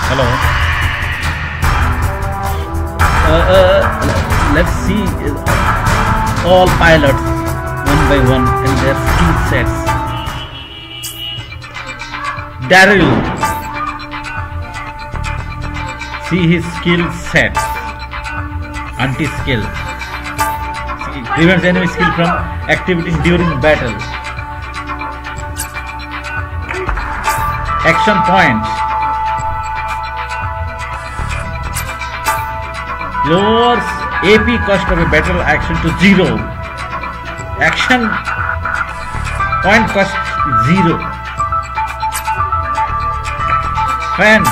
Hello. Let's see all pilots one by one and their skill sets. Daryl. See his skill set. Anti-skill. Prevents enemy skill from activating during battle. Action points. Lowers AP cost of a battle action to 0. Action point cost 0. Fent.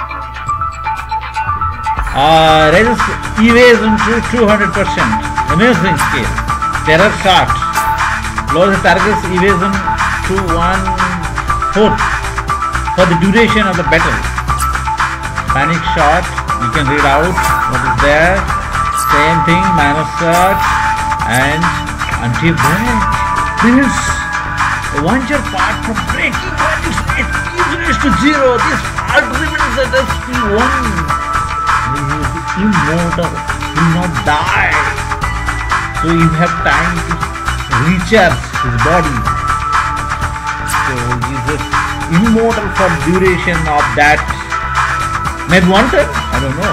Raises evasion to 200%. Amazing skill. Terror shot. Lowers the target's evasion to 1/4 for the duration of the battle. Panic shot. You can read out what is there. Same thing. Minus shot and anti-break. Prevents the launcher part from breaking when its evasion is to 0. This part remains at SP1. Immortal. Will not die. So you have time to recharge his body. So he is immortal for duration of that. Maybe one time? I don't know.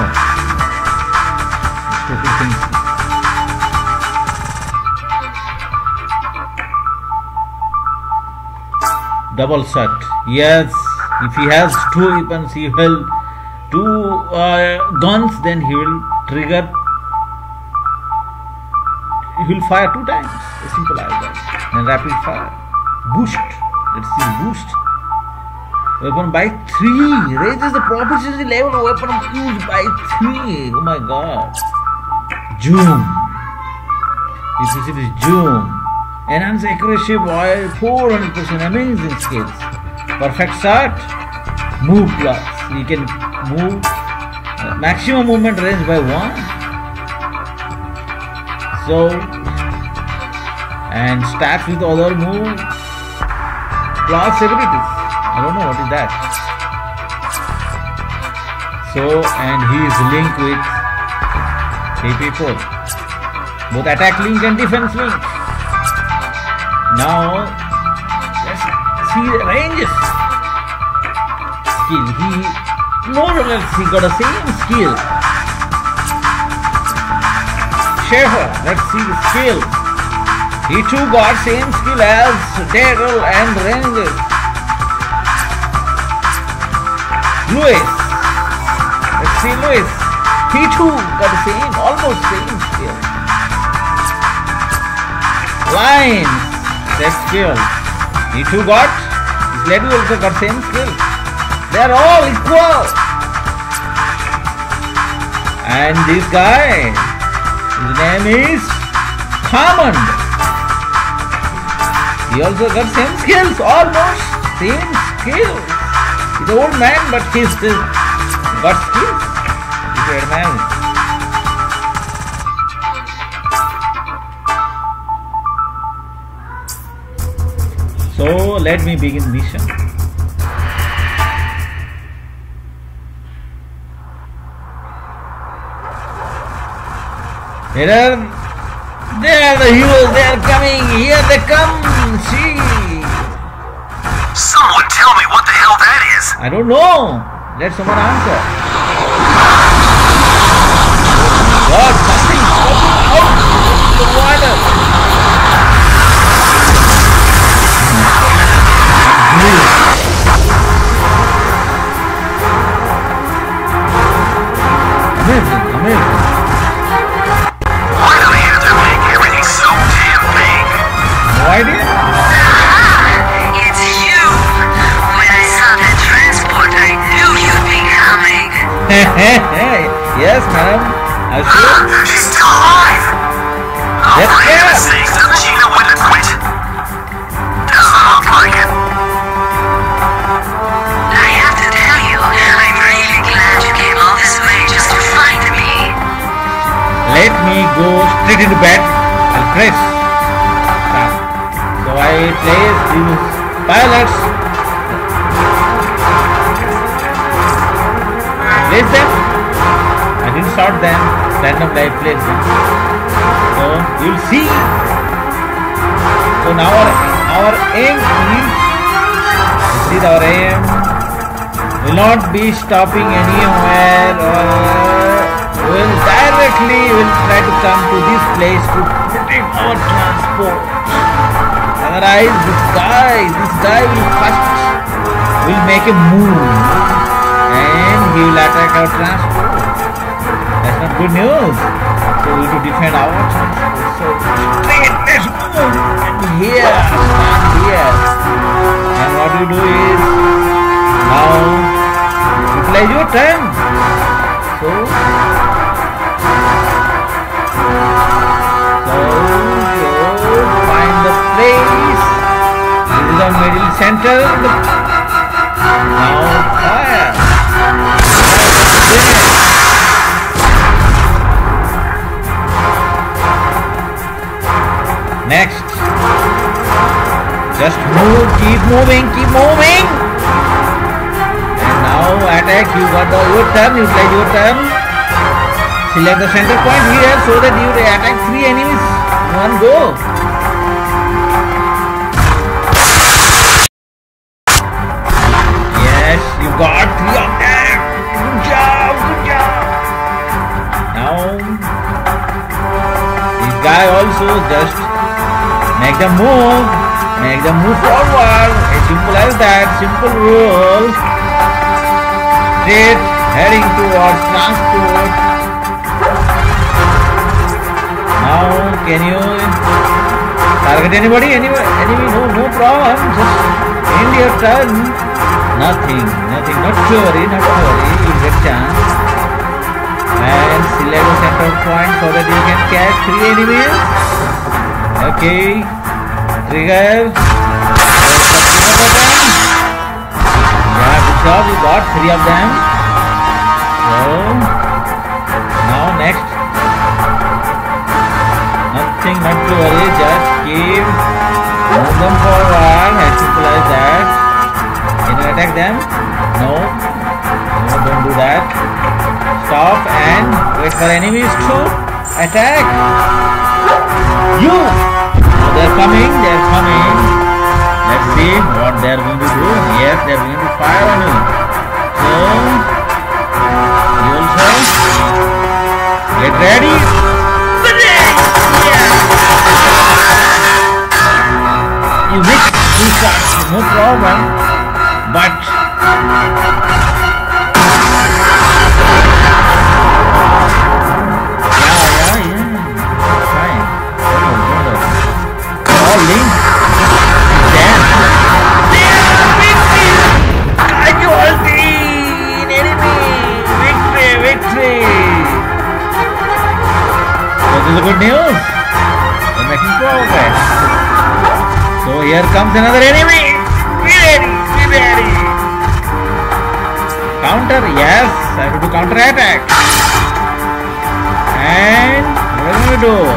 Stupid things. Double shot. Yes, if he has 2 weapons, he will 2 guns, then he will trigger. He will fire 2 times. As simple as that. And rapid fire. Boost. Let's see boost. Weapon by 3. Raises the proficiency level of weapon used by 3. Oh my god. Zoom. This is zoom. Enhance accuracy by 400%. Amazing skills. Perfect shot. Move plus. You can move. Maximum movement range by 1. So, and stacks with other move plus abilities. I don't know what is that. So, and he is linked with AP4. Both attack link and defense link. Now, let's see the ranges. Skill. He more or less he got the same skill. Schaefer, let's see the skill. He too got same skill as Daryl and Ranger. Lewis, let's see Lewis. He too got the same, almost same skill. Lines, that skill. He too got, his lady also got same skill. They are all equal. And this guy, his name is Hammond. He also got same skills, almost same skills. He's an old man, but he's still got skills. He's an old man. So let me begin mission. There are the heroes, they are coming, here they come, see. Someone tell me what the hell that is. I don't know, let someone answer. God, something popping out of the water. Amazing, amazing. No idea? It's you. When I saw that transport, I knew you'd be coming. Yes, madam. I sure. She's still alive. Oh, Yes, for heaven's yes. sakes, doesn't she know when to quit? Doesn't look like it. I have to tell you, I'm really glad you came all this way just to find me. Let me go straight into bed. I'll press. So I place these pilots. place them. I didn't sort them. Randomly I place them. So you'll see. So now our aim is, this is our aim. Will not be stopping anywhere, will try to come to this place to protect our transport. Otherwise this guy will make a move and he will attack our transport. That's not good news. So we have to defend our transport. So straight, let's move. And here, stand here. And what you do is, now utilize your turn. So find the place. This is the middle center. Now fire. Next. Just move, keep moving. And now attack. You got your turn, utilize your turn. Select the center point here so that you attack 3 enemies in one go. Yes, you got 3 of them. Good job. Now, this guy also just make them move forward. As simple as that, simple rule. Straight heading towards transport. Now, can you target anybody? Enemy? No problem. Just end your turn. Nothing. Not to worry. You'll get chance. And select the center point so that you can catch 3 enemies. Okay. Trigger. Yeah, good job. You got 3 of them. So now next. Nothing, not to worry. Just move them forward. As simple as that. Can you attack them? No, don't do that. Stop and wait for enemies to attack you. Now they're coming. Let's see what they're going to do. Yes, they're going to fire on you. So you also get ready. You missed 2 shots, no problem. But fine. All linked. Damn. Victory! Casualty! Enemy! Victory! So this is good news. We're making progress. So here comes another enemy. Be ready. Counter, yes. I have to do counter attack. And what are you going to do?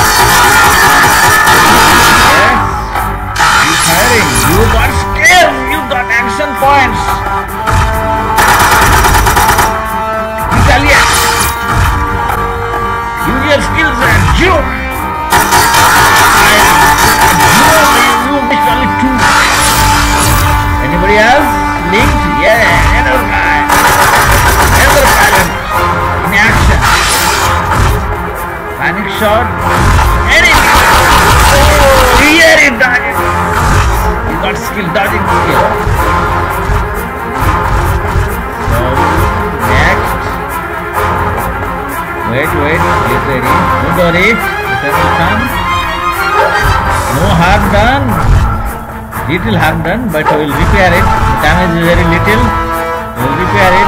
Yes. Keep firing. You got skills. You got action points. Italian. Use your skills and shoot. You missed only 2. Anybody else? Linked? Yeah, another guy. Another pilot. In action. Panic shot. Enemy. Oh, here he dodging. He got skill, dodging skill. So, next. Wait. Get ready. Don't worry. The time will come. No harm done. Little harm done, but we will repair it. The damage is very little. We will repair it.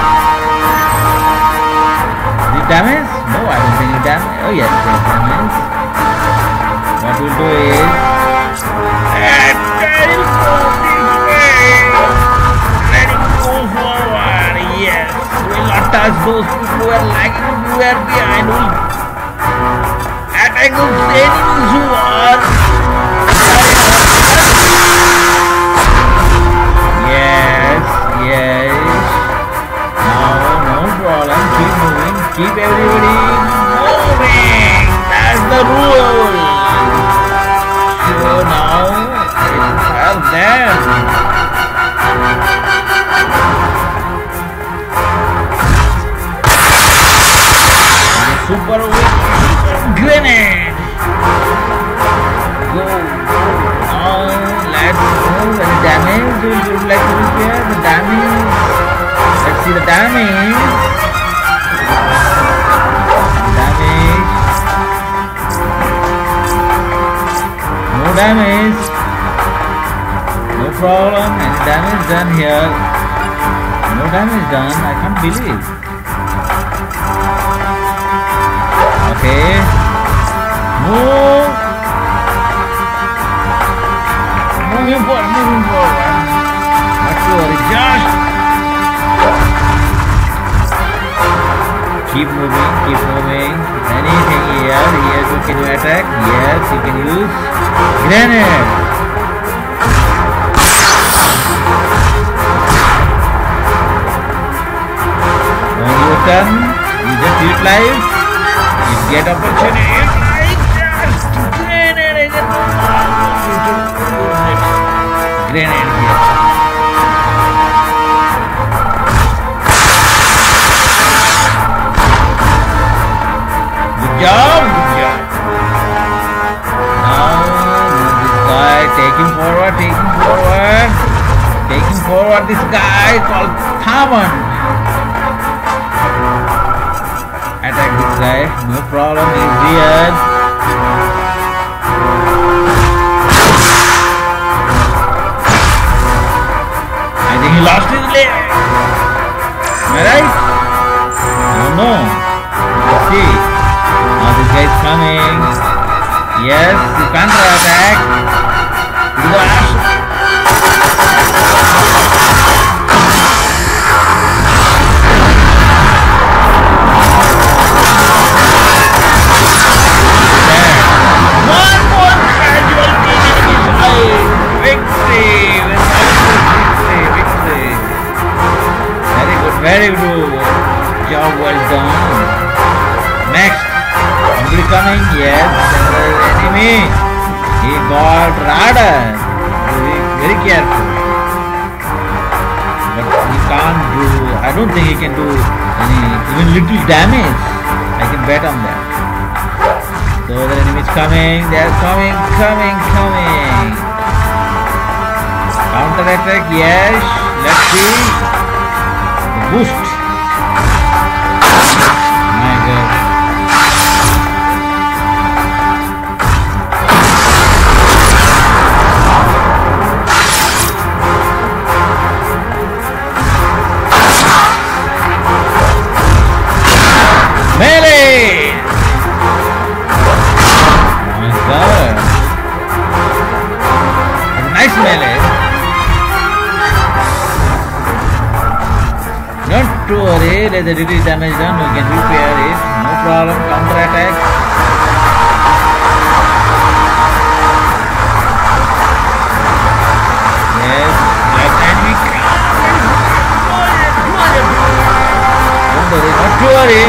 The damage? No, I don't think it damage. Oh yes, there's damage. What we'll do is, and I will go this way. Let him go forward. Yes, we'll not touch those people who are lagging. Who are behind. We'll attack those enemies who are. Yes. No problem. Keep everybody moving. That's the rule. So now it's fire them. Super grenade. Go. Now let's move. Any damage? You would like to repair the damage? Let's see the damage. Damage. No damage. No problem. Any damage done here? No damage done. I can't believe. Okay. Move. Moving forward. Not to worry. Just keep moving. Anything here? Yes, you can attack. Yes, you can use grenade. When you turn, you just utilize. You get opportunity. Grenade here. Good job. Now this guy, taking forward this guy called Thaman. Attack this guy, no problem, he's weird. I think he lost his leg. Am I right? I don't know. Let's see. Now this guy is coming. Yes, you counter attack. Very good job, well done. Next, somebody coming. Yes, there is enemy. He got radar. Very careful. But he can't do. I don't think he can do even little damage. I can bet on that. So the enemy is coming. They are coming. Counter attack. Yes. Let's see. Boost. My God. Melee. My God. Nice melee. Not to worry, let the little damage done, we can repair it, no problem, counter attack. Yes, let enemy don't worry, not to worry.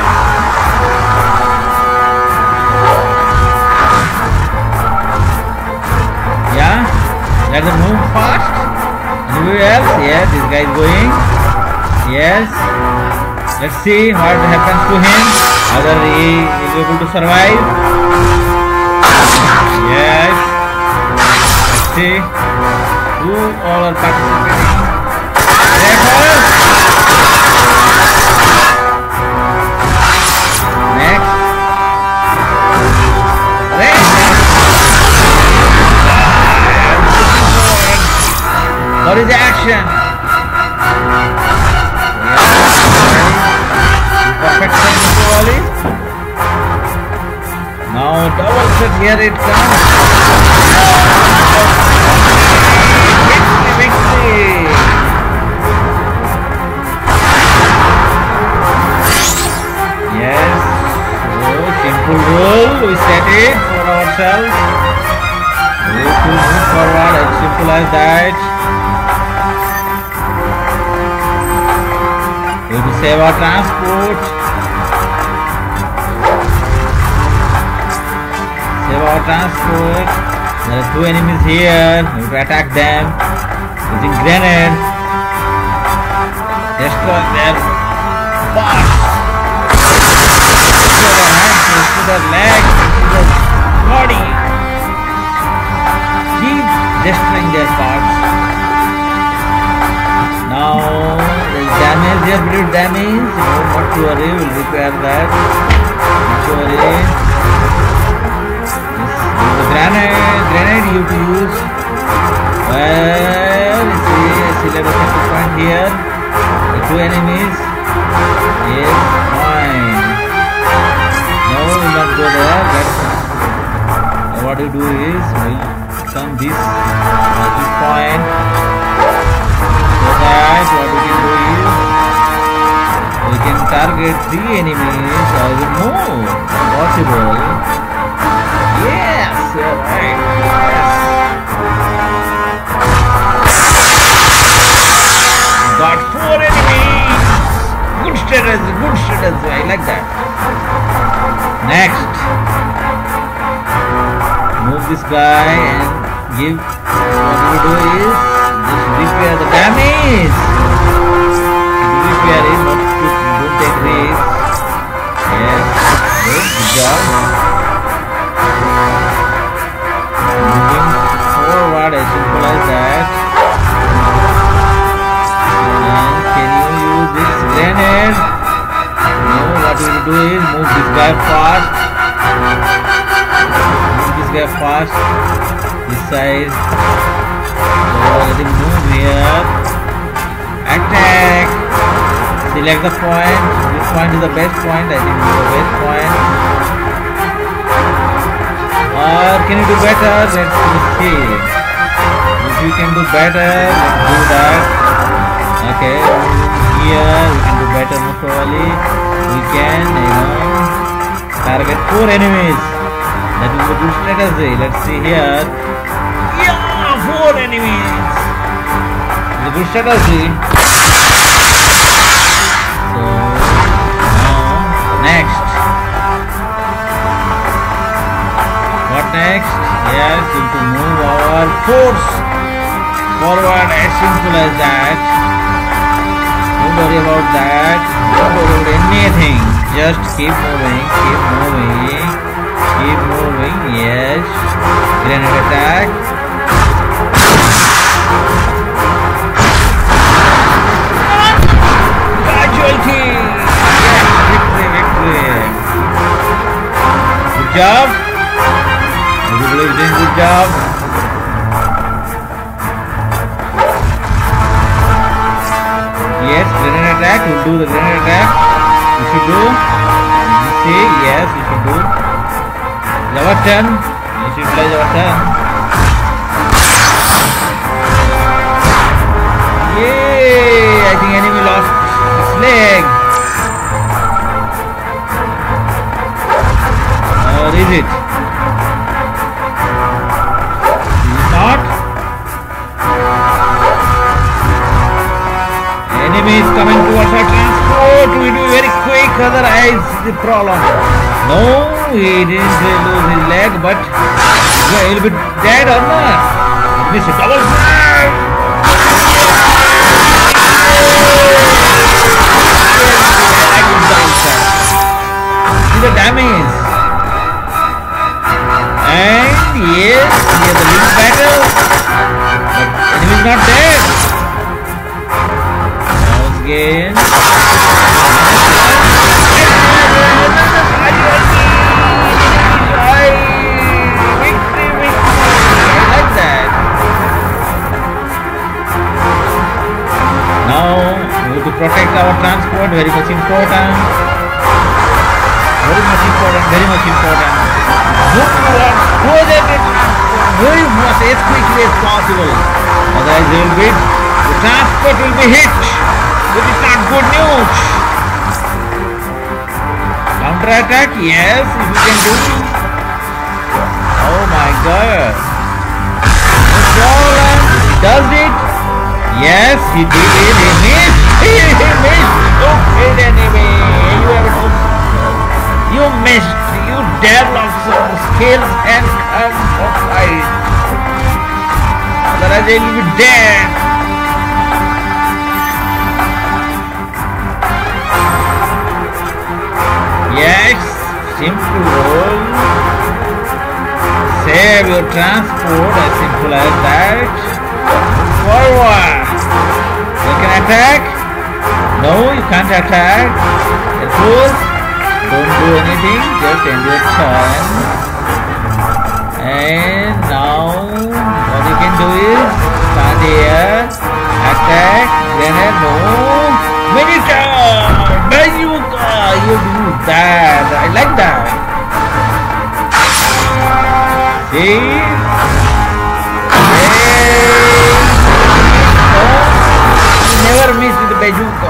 Yeah, let them move fast. Anywhere else? Yeah, this guy is going. Yes, let's see what happens to him, whether he is able to survive. Yes, let's see who all are participating. Next. What is the action? Now double set, here it comes. Victory! Yes, so simple rule, we set it for ourselves. We have to move forward, as simple as that. We have to save our transport. have our transport. There are 2 enemies here. We have to attack them using grenades. Destroy their parts. Destroy their hands, destroy their legs, destroy their body. Keep destroying their parts. Now there is damage here, bit damage. Not to worry, we'll repair that. Not to worry. The grenade you have to use. Well, see level center point here. The 2 enemies. Yes, fine. No, we will not go there. What you do is we'll come this point. So that what we can do is we can target 3 enemies or even more. Possible. Yes, you're right. Yes. Got 4 enemies. Good strategy, good strategy. I like that. Next, move this guy and give. What we do is just repair the damage. Repair it, not to don't take risks. Yes, good job. Moving forward as simple as that. And can you use this grenade? No, what we will do is move this guy fast. Move this guy fast. This side. So let him move here. Attack. Select the point. This point is the best point. I think this is the best point. Or can you do better? Let's see. If you can do better, let's do that. Okay, here we can do better most probably. We can, target 4 enemies. That is a good strategy. Let's see here. Yeah, 4 enemies. It's a good strategy. So now next. What next? Yes, we have to move our force forward as simple as that. Don't worry about that. Don't worry about anything. Just keep moving, keep moving, keep moving. Yes. Grenade attack. Casualty. Yes, victory, victory. Good job. Everybody is doing good job. Yes, grenade attack. We'll do the grenade attack. We should do. You see, yes, we should do. It's our turn. We should play our turn. Yay! I think enemy lost his leg. Or is it? Is it not? Enemy is coming towards our transport. We do very quick, otherwise the problem. No, he didn't lose his leg, but he'll be dead or not. This is double smash. See the damage. And yes, he has a little battle, but enemy is not dead. Again. Victory, victory. I like that. Now we have to protect our transport. Very much important. Very much important. Very much important. Move towards projected transport. Move as quickly as possible. Otherwise, the transport will be hit. It is not good news. Counter attack, yes, if you can do. Oh my god. No problem. Does it? Yes, he did it. He missed. He missed. Stupid enemy. You missed. You developed some skills and they will be dead. Yes, simple rule. Save your transport as simple as that. Forward. You can attack. No, you can't attack. Suppose don't do anything, just end your turn. And now what you can do is stand here, attack, grenade, no. Minotaur! Bazooka! You do that. I like that. See? Never miss with the bazooka.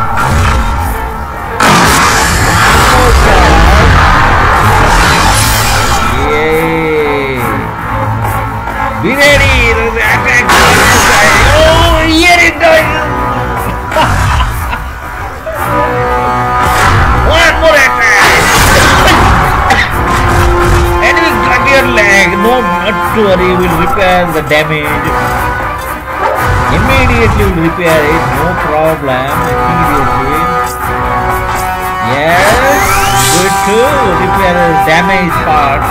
Be ready to attack. Oh, here it goes. One more attack. Enemy cut your leg. No, not to worry. We'll repair the damage. Immediately we'll repair it. No problem. Immediately. Yes. Good to repair the damaged part.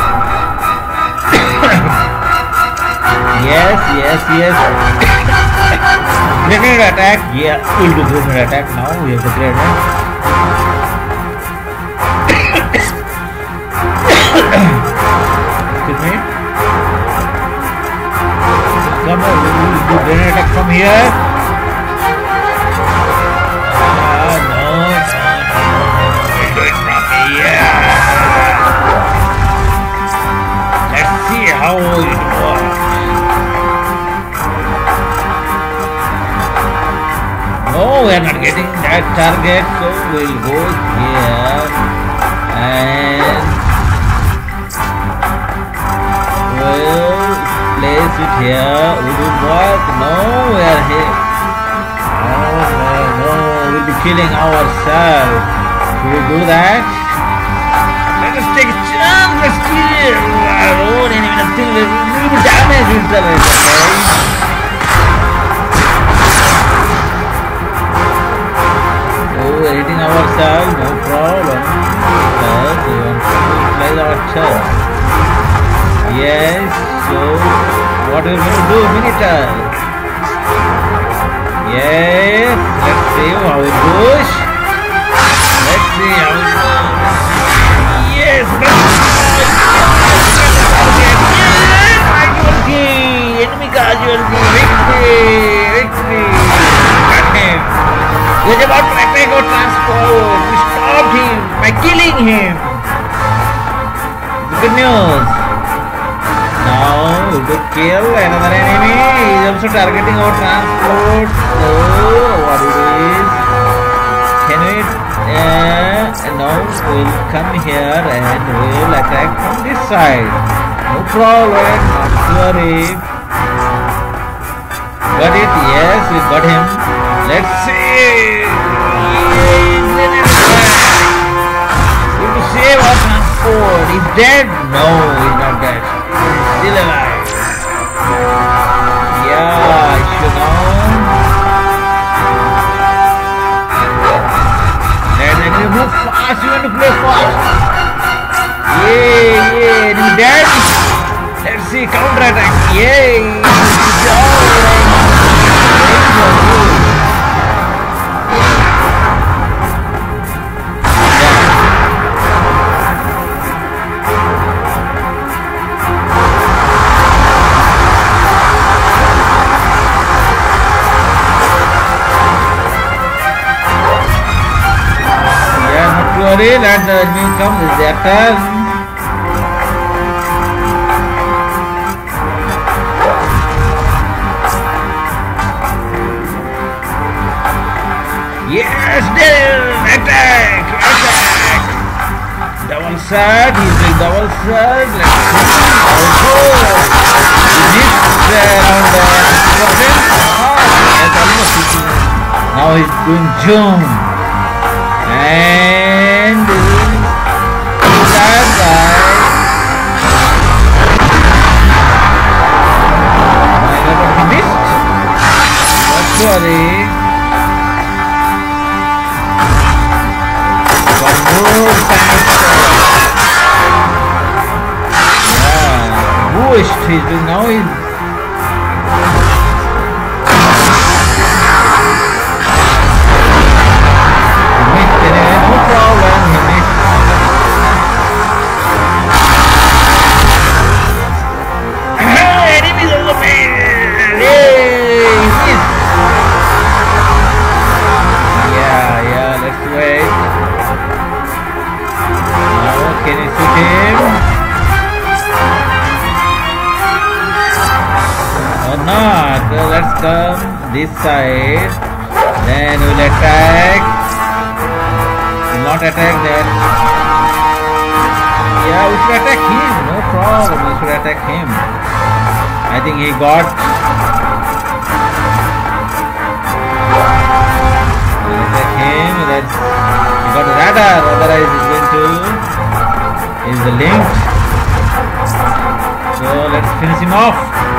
Yes. Grenade attack. Yeah, we'll do grenade attack now. We have the grenade. Excuse me. Come on, we'll do grenade attack from here. No. We'll do it from here. Let's see how it works. No, we are not getting that target, so we'll go here and we'll place it here. Will it work? No, we are here. No, we'll be killing ourselves. Will we do that? Let us take a chance. Let's kill our own enemy. Nothing will damage himself. Okay? We're hitting ourselves, no problem. Because we want to utilize our turn. Yes, so what are we going to do? Minotaur. Yes, let's see how it goes. Let's see how it goes. Yes, casualty. Enemy casualty. Victory. Got him. He was about to attack our transport. We stopped him by killing him. Good news. Now we will kill another enemy. He is also targeting our transport. So what it is? Can we? And now we will come here and we will attack from this side. No problem. Not to worry. Got it? Yes, we got him. Let's see. We have to save our transport. He's dead? No, he's not dead. He's still alive. Yeah, I should know. Let's move fast. You want to play fast? Yeah. He's dead. Let's see, counter attack. Yay. Sorry, let the enemy come, this is their turn. Yes, attack! Double surge, he's doing double surge. Let's see how it goes. He missed around 50%. Yes, almost 50%. Now he's doing zoom. And that guy. He missed. One more time. Yeah. Boost. He's doing now. He's missed anyway. No problem. He missed. Enemies on the man. Yay! He missed. Yeah. Let's wait. Now can you shoot him? Or not? Let's come this side. Then we'll attack. Not attack that. Yeah, we should attack him. No problem. We should attack him. I think he got. We'll attack him. He got a radar. Otherwise, he's going to. He's linked. So let's finish him off.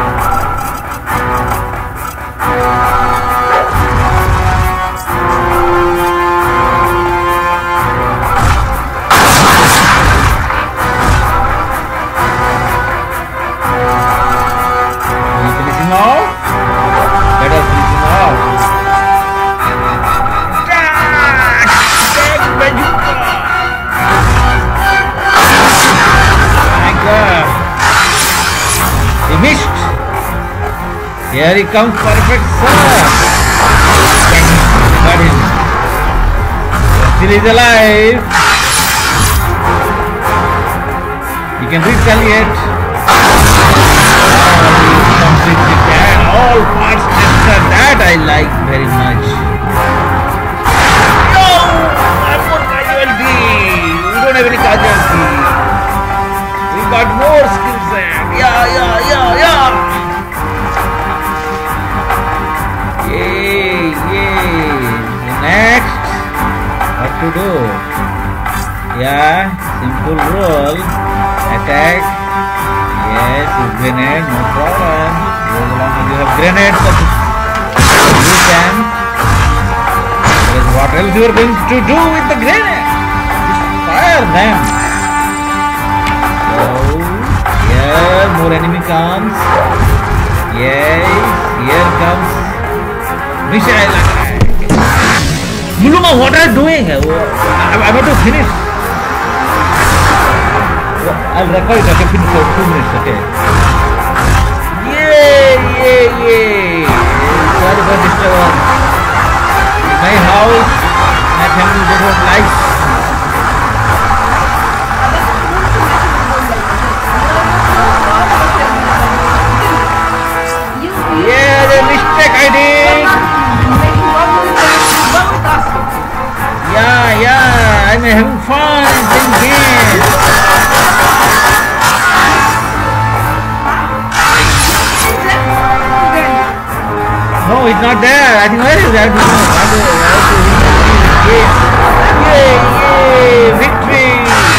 Here he comes, perfect sir. Got him. Still is alive. He can retaliate. Completely dead. All parts tested. That I like very much. No! One more casualty. We don't have any casualty. We got more skill set. Yeah. Next, what to do? Yeah, simple rule. Attack. Yes, use grenade, no problem. As long as you have grenades, you can. What else you are going to do with the grenade? Just fire them. So, here more enemy comes. Yes, here comes missile attack. Muluma, what are you doing? I'm about to finish. I'll record it. Okay, finish for 2 minutes. Okay. Yay! Sorry for disturbance. My house, my family doesn't like. Yeah, the mistake I did. Yeah, I'm having fun playing games. No, it's not there. I think where is that? Yay! Victory!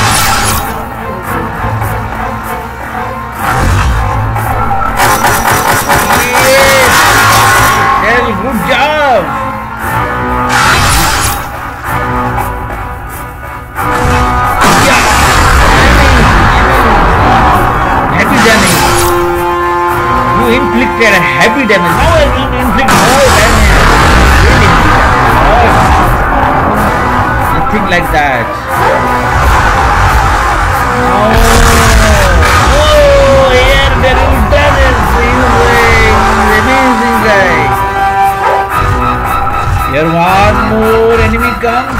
Yes! Well, good job! Inflicted a heavy damage. Now I will inflict more damage. Nothing like that. Oh, here there is damage. He's amazing guy. Here one more enemy comes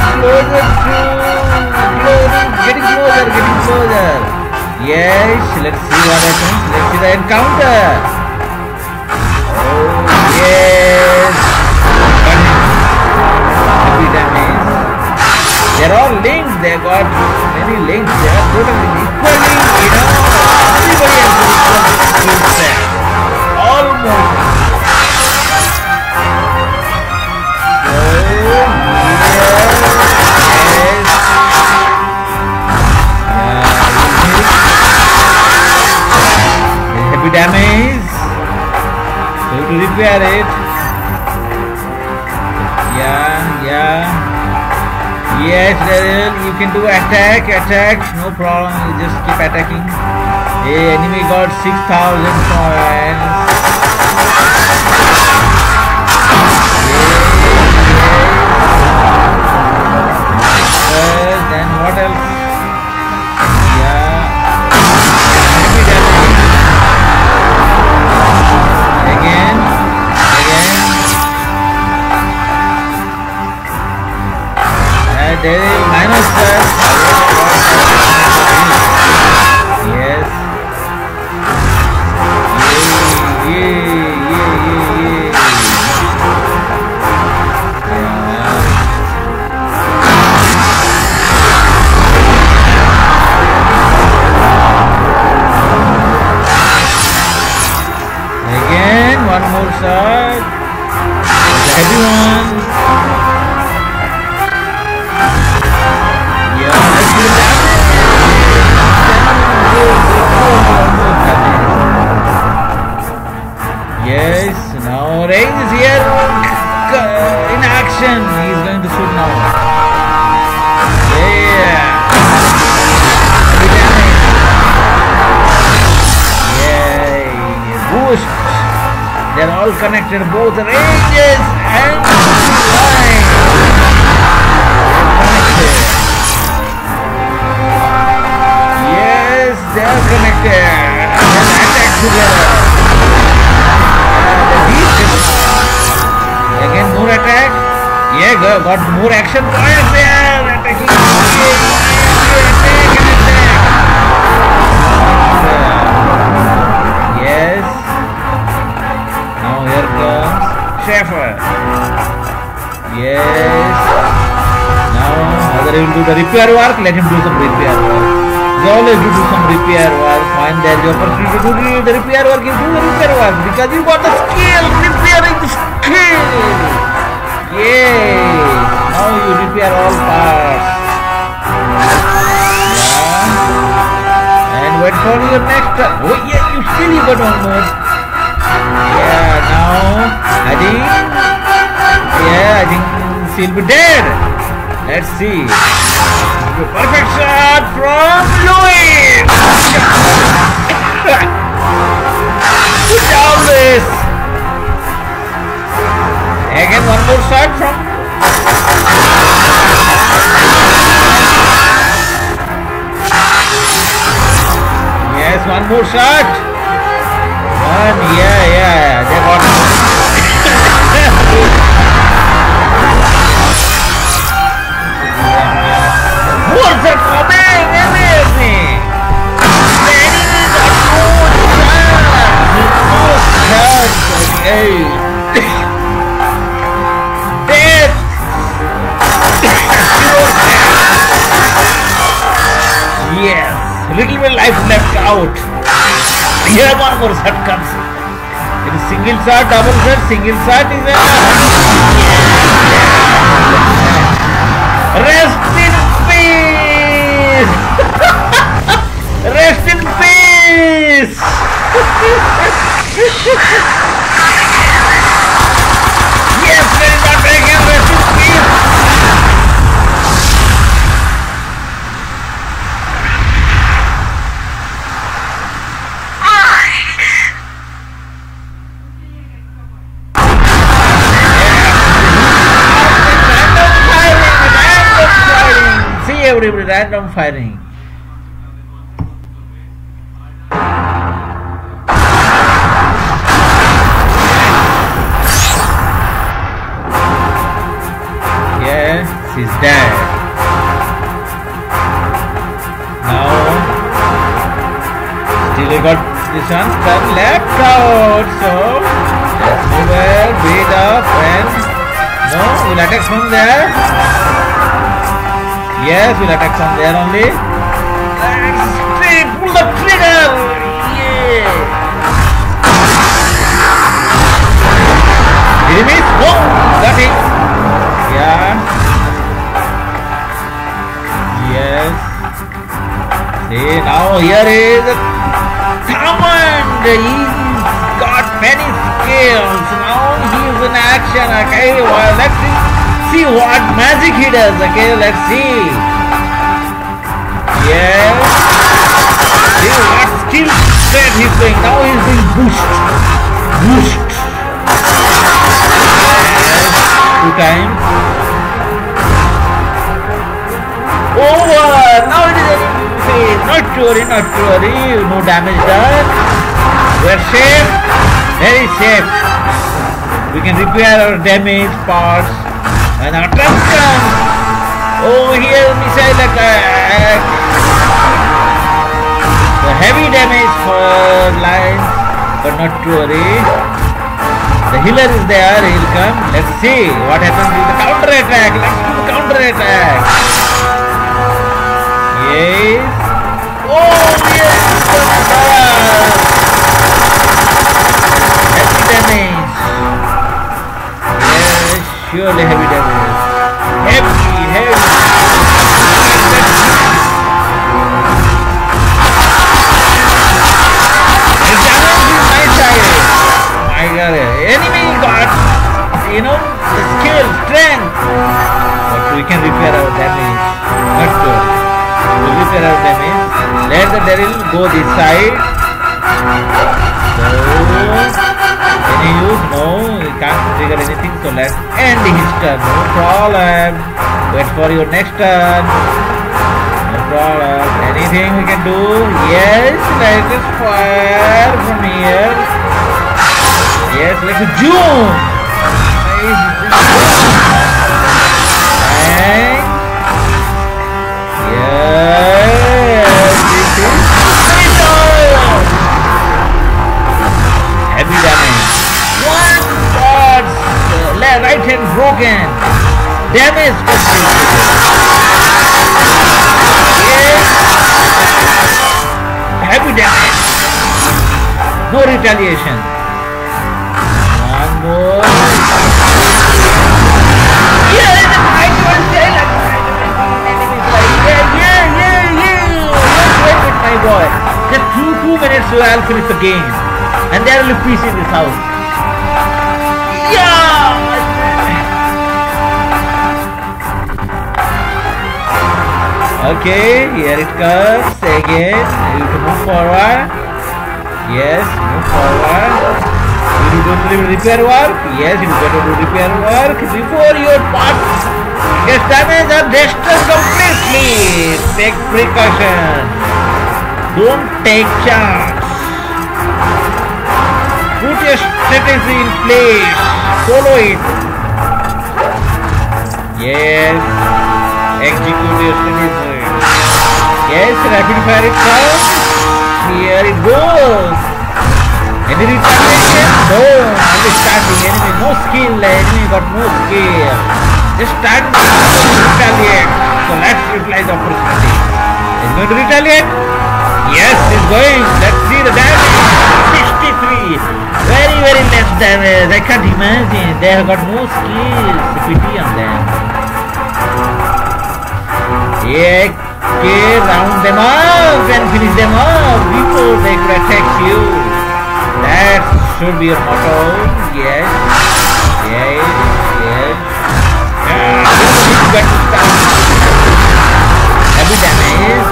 getting closer. Yes, let's see what happens. Let's see the encounter. Yes, heavy damage. They're all linked. They got many links. They are totally equally, everybody has equal skill set. Almost. Heavy damage. To repair it. Yes, Daryl, you can do attack, no problem, you just keep attacking. Hey, enemy got 6,000 points. Then what else? Yeah. Again. There is minus plus. Yes. Again, one more shot. Heavy one. Yes, now Rain is here in action. He is going to shoot now. Yeah. Yay. Boost. They are all connected, both ranges and line. Yes, they are connected. And attack together. Again more attack. Yeah, got more action points there. Attacking. Yes. Now here comes Schaefer. Yes. Now either he will do the repair work. Let him do some repair work. They always do some repair work. Find there the opportunity to do the repair work. You do the repair work because you got the skill. Repairing the skill. Yay! Now you repair all parts. Yeah. And wait for your next turn. Oh yeah, you got one more. Yeah, now I think she'll be dead. Let's see. Perfect shot from Louis. Good job, Louis. Again, one more shot from. Yes, one more shot. One, yeah, they got it. More are coming, amazing. The enemy got more shots. Okay. Death! Yes, little bit life left out. Here one more shot comes. It is single shot, double shot, single shot is a rest in peace! Rest in peace! Yes, very much again, rest in peace! Everybody, random firing. Yes, she's dead. Now, still we got this one turn left out. So, let's move well, beat up and no, we'll attack from there. Yes, we'll attack from there only. Let's pull the trigger! Yeah! Did he miss? No! Got it! Yeah. Yes. See, now here is Hammond! He's got many skills. Now he's in action. Okay, well, let's see. see what magic he does. Okay, let's see. Yes. See what skill set he's doing. Now he's doing boost. Boost. Yes. 2 times. Over. Now it is enemy phase. Not to worry, not to worry. No damage done. We're safe. Very safe. We can repair our damaged parts. And our truck comes. Oh, here missile attack. The heavy damage for lines, but not to worry. The healer is there, he'll come. Let's see what happens with the counter attack. Let's do the counter attack. Yes. Oh, yes. Heavy damage. Yes, surely heavy damage. Heavy. Enemy got, the skill, strength. But we can repair our damage. Not good. We'll repair our damage. Let the Daryl go this side. So, can he use? No, he can't trigger anything. So let's end his turn. No problem. Wait for your next turn. No problem. Anything we can do? Yes, let us fire from here. Yes, like a June. And yes, this is heavy damage. One god's right hand broken. Damage completed. Yes, heavy damage. No retaliation. More. Yeah, I was saying like yeah. Wait with my boy. Just 2 minutes so I'll finish the game. And there will be peace in this house. Yeah! Okay, here it comes again. You can move forward. Yes, move forward. You don't do repair work? Yes, you better do repair work before your parts get damaged or destroyed completely. Take precaution. Don't take chance. Put your strategy in place. Follow it. Yes. Execute your strategy. Yes, rapid fire it comes. Here it goes. Any retaliation? No, only starting enemy, no skill, enemy got no skill. Just start to retaliate. So let's utilize the opportunity. Is going to retaliate? Yes, it's going. Let's see the damage. 63. Very less damage. I can't imagine. They have got no skills. Pity on them. Yeah, okay, round them up and finish them up before they could attack you. That should be your motto. Yes. Got to start. Heavy damage.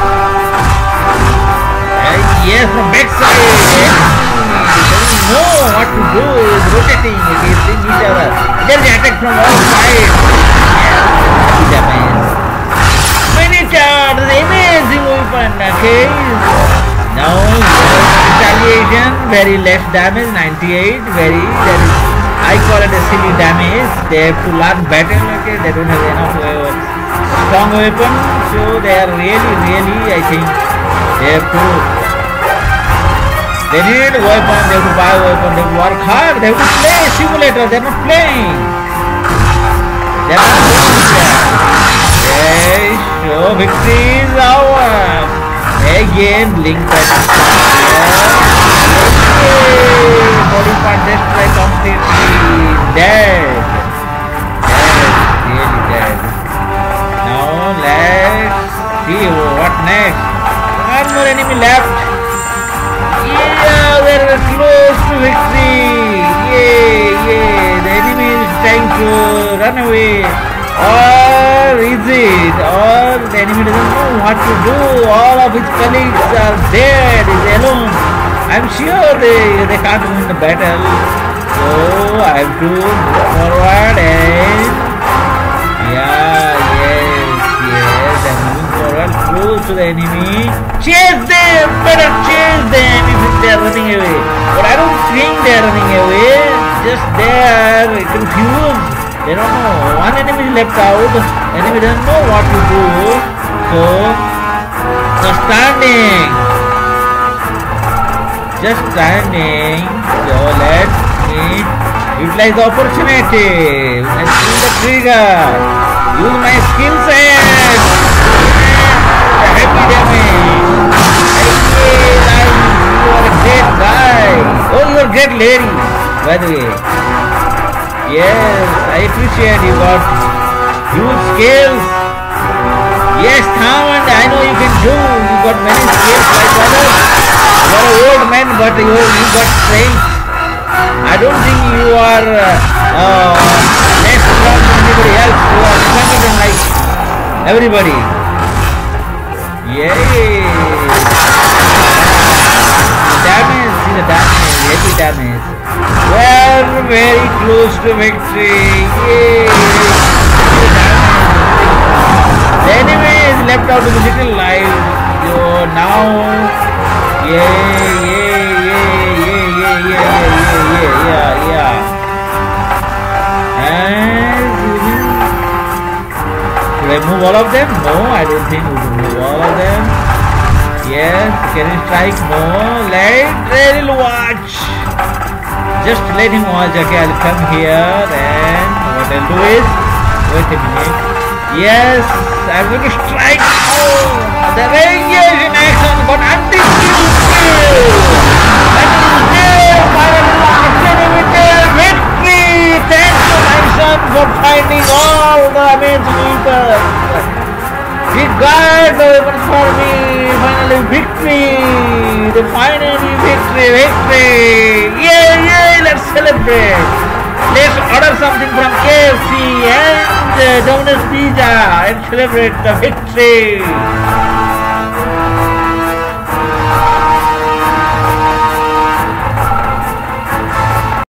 Yes, from backside. Doesn't know what to do. Is rotating against each other. There's an attack from all sides. Yes, heavy damage. Miniature, the amazing weapon. Okay. Now, retaliation, very less damage, 98, I call it a silly damage. They have to learn battle, okay, they don't have enough strong weapon, so they are really, I think, they have to, they need a weapon, they have to buy a weapon, they have to work hard, they have to play simulator, they are not playing. They are not playing. Yes, so victory is ours. Again, link that. Body part destroyed completely. Dead. Really dead. Now let's see what next. One more enemy left. Yeah, we're close to victory. Yeah. The enemy is trying to run away. Or is it? Or the enemy doesn't know what to do. All of his colleagues are dead. He's alone. I'm sure they can't win the battle. So I have to move forward and yes, I'm moving forward close to the enemy. Chase them! Better chase them if they are running away. But I don't think they are running away. Just they are confused. They don't know. One enemy is left out. Enemy doesn't know what to do. So just standing. So let me utilize the opportunity and pull the trigger. Use my skill set. Heavy damage. You are a great guy. Oh, you are a great lady, by the way. Yes, I appreciate you got huge skills. Yes, Thamand, I know you can do. You got many skills like others. You are an old man, but you got strength. I don't think you are less strong than anybody else. You are stronger than like everybody. Yay! Damage, see the damage, heavy damage. We're very close to victory. Yay! The enemy is left out with a little life. So now, yeah. And should I move all of them? No, I don't think we should move all of them. Yes, can you strike? No, let him watch. Just let him watch. Okay, I'll come here and what I'll do is, wait a minute. Yes, I'm going to strike. Oh, the radiation action got anti-skill. Victory! Thank you, my son, for finding all the amazing weapons. He got the weapons for me. Finally, victory! The finally victory! Yay! Let's celebrate. Let's order something from KFC and Domino's Pizza and celebrate the victory.